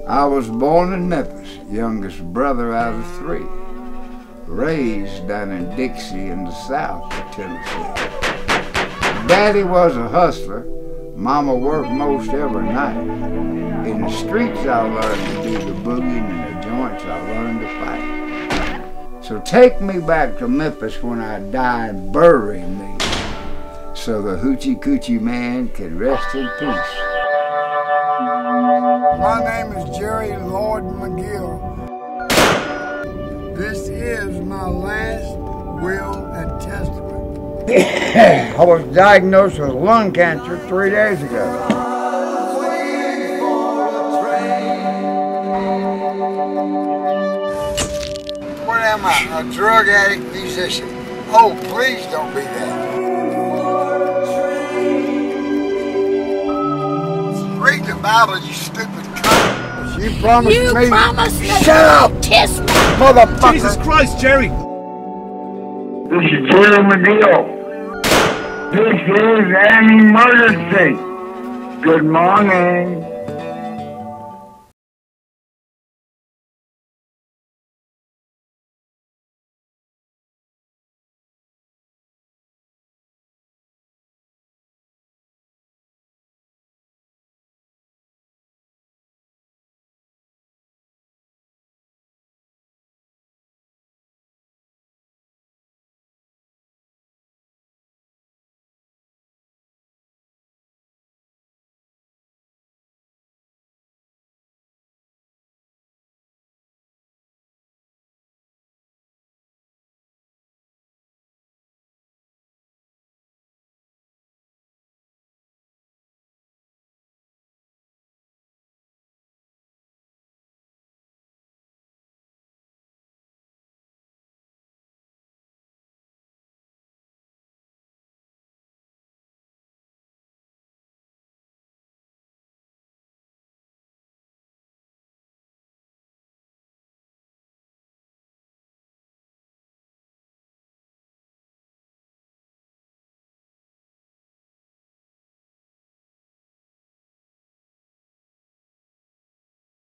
I was born in Memphis, youngest brother out of 3. Raised down in Dixie in the south of Tennessee. Daddy was a hustler. Mama worked most every night. In the streets I learned to do the boogie, and in the joints I learned to fight. So take me back to Memphis when I die and bury me, so the Hoochie Coochie Man can rest in peace. My name is Jerry Lloyd McGill. This is my last will and testament. I was diagnosed with lung cancer 3 days ago. What am I, a drug addict musician? Oh, please don't be that. Read the Bible, you stupid cunt. You promised me. You promised me. Shut up! Kiss me. Motherfucker! Jesus Christ, Jerry! This is Jerry McGill. This is an emergency. Good morning.